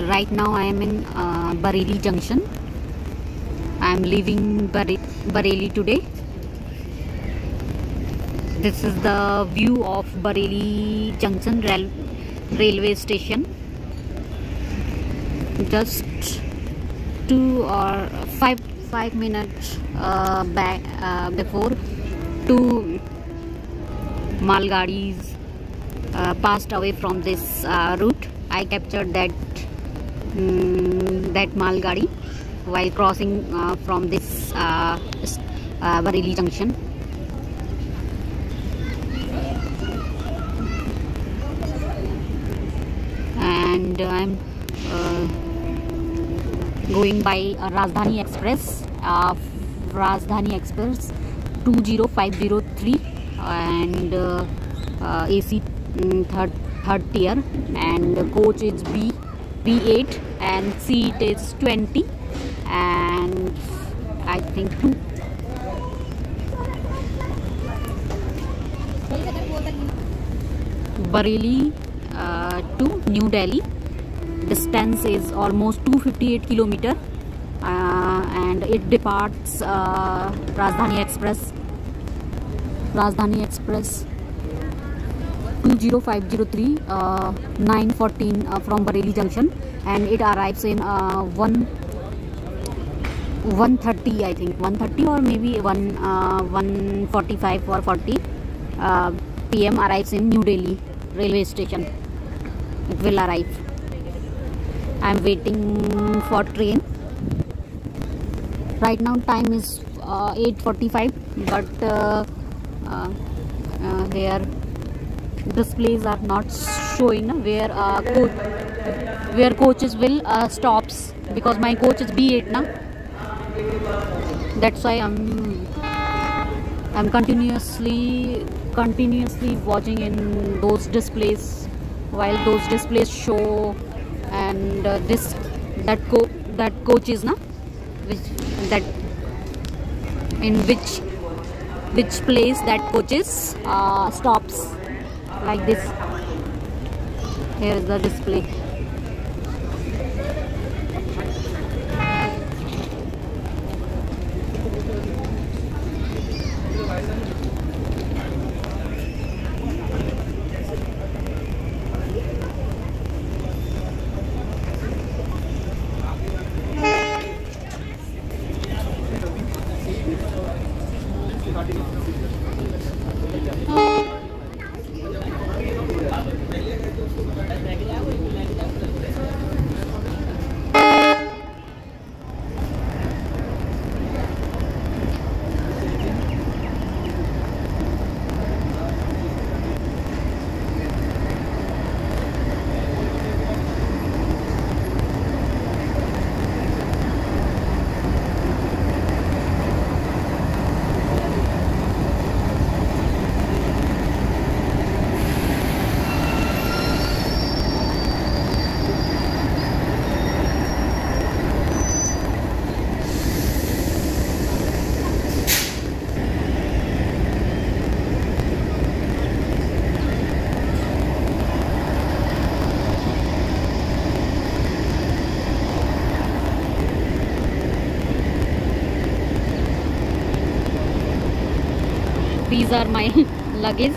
Right now I am in Bareilly Junction. I am leaving Bareilly today. This is the view of Bareilly Junction railway station. Just 5 minutes back before, two malgadis passed away from this route. I captured that malgadi while crossing from this Bareilly Junction. And I'm going by Rajdhani Express, 20503, and AC third tier, and coach is B8 and seat is 20, and I think 2. Bareilly to New Delhi. Distance is almost 258 kilometer, and it departs Rajdhani Express 20503 9:14 from Bareilly Junction, and it arrives in 1:30, I think 1:30 or maybe 1:45 or 40 p.m. arrives in New Delhi railway station. It will arrive. I am waiting for train. Right now time is 8:45, but their displays are not showing where coaches will stops, because my coach is B8 now. That's why I'm continuously watching in those displays, while those displays show, and that coach is na which place that coaches stops, like this. Here is the display. These are my luggage.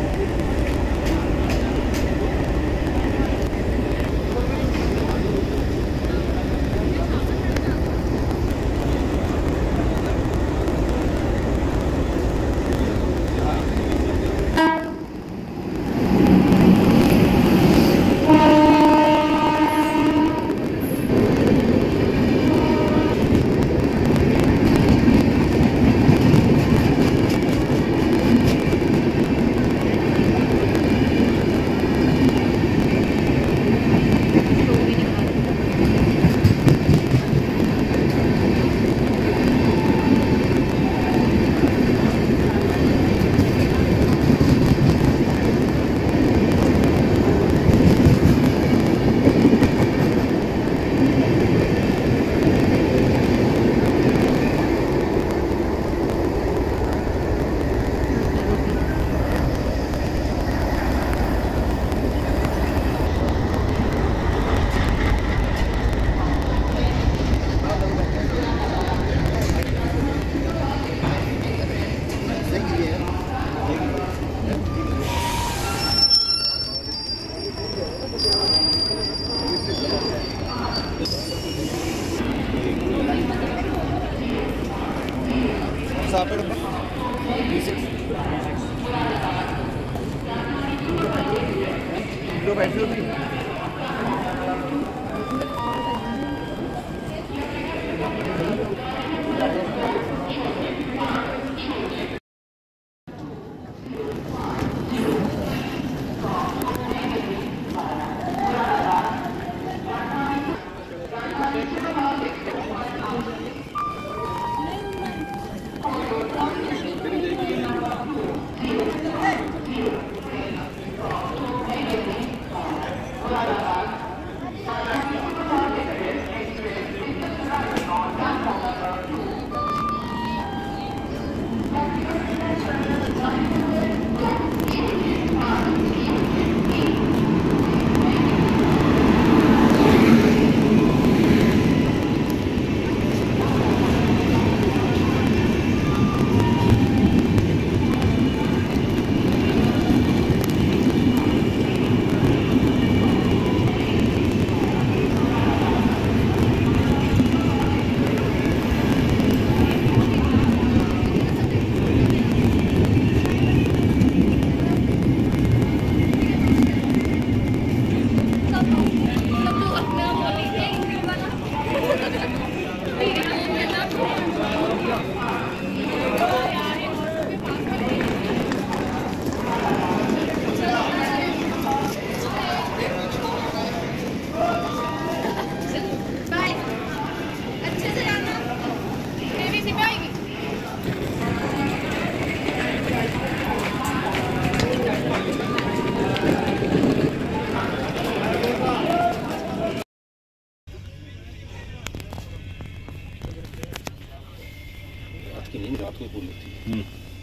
रात को पूरी होती है,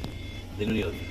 दिन नहीं होती।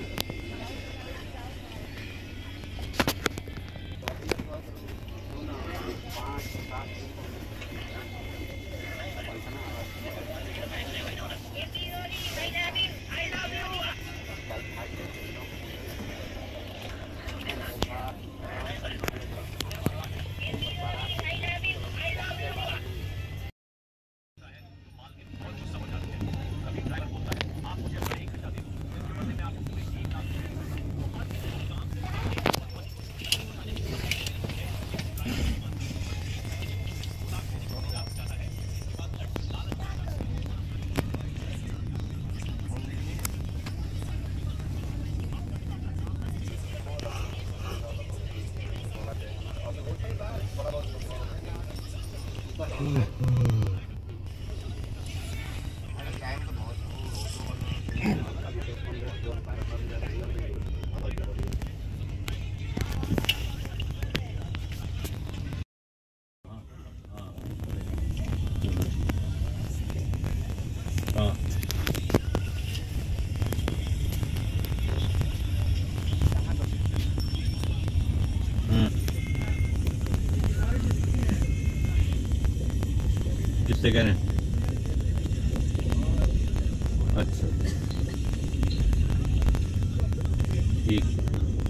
किससे कह रहे हैं? अच्छा ठीक।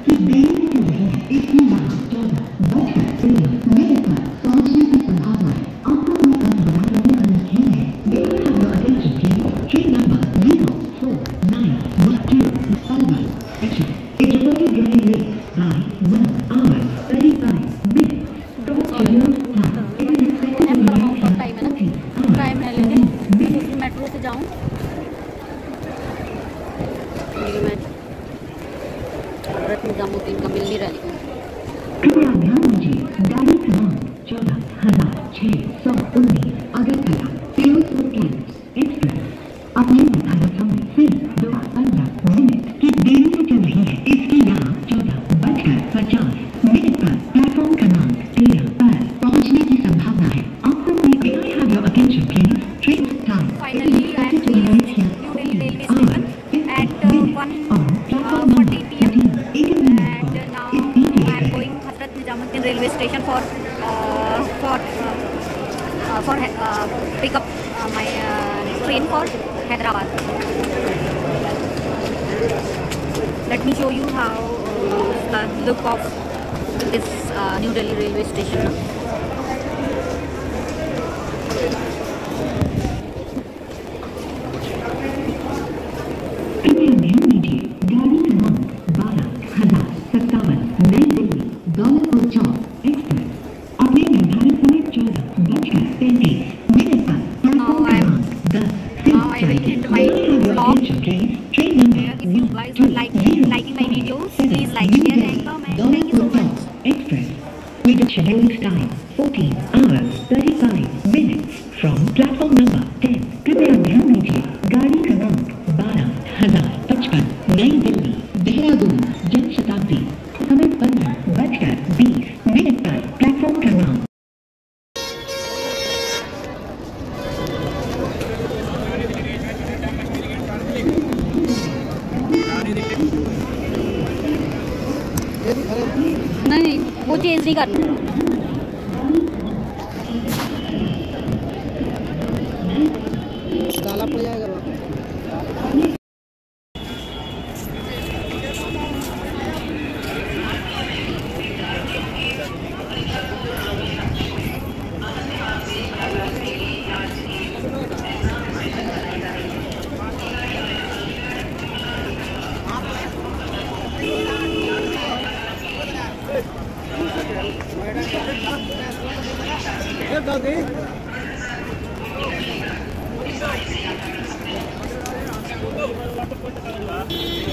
मेट्रो से जाऊँ मैं निजामुद्दीन का मिल नहीं रहा लेकिन कृपया ध्यान दीजिए गाड़ी क्रमांक 14,619 अगरतला फिरोजपुर कैंप्स एक्सप्रेस अपने निर्धारित समय से 2:15 की देरी से चल रही है। इसकी यहाँ 14:50 पर प्लेटफॉर्म क्रमांक 13 पर पहुँचने की संभावना है। आपको may I have your attention please? Train time Finally, I am reached New Delhi railway station at 1:40 p.m. and now I am going Hazrat Nizamuddin railway station for pick up my train for Hyderabad. Let me show you how the look of this New Delhi railway station. कृपया ध्यान दीजिए गाड़ी क्रमांक 12,057 नई दिल्ली दौलतपुर चौक express अपने निर्धारित समय 14:35 पर प्लेटफॉर्म क्रमांक 10 से Now I will end my vlog. Train number If you guys are liking my videos, please like, share and comment. Thank you so much. Express with the scheduled time 14:35 from platform number 10. कृपया ध्यान दीजिए गाड़ी क्रमांक 12,055 नई दिल्ली देहरादून जन शताब्दी समय 15:20 पर platform क्रमांक नहीं वो चेंज नहीं करना। काला पड़ जाएगा। दादी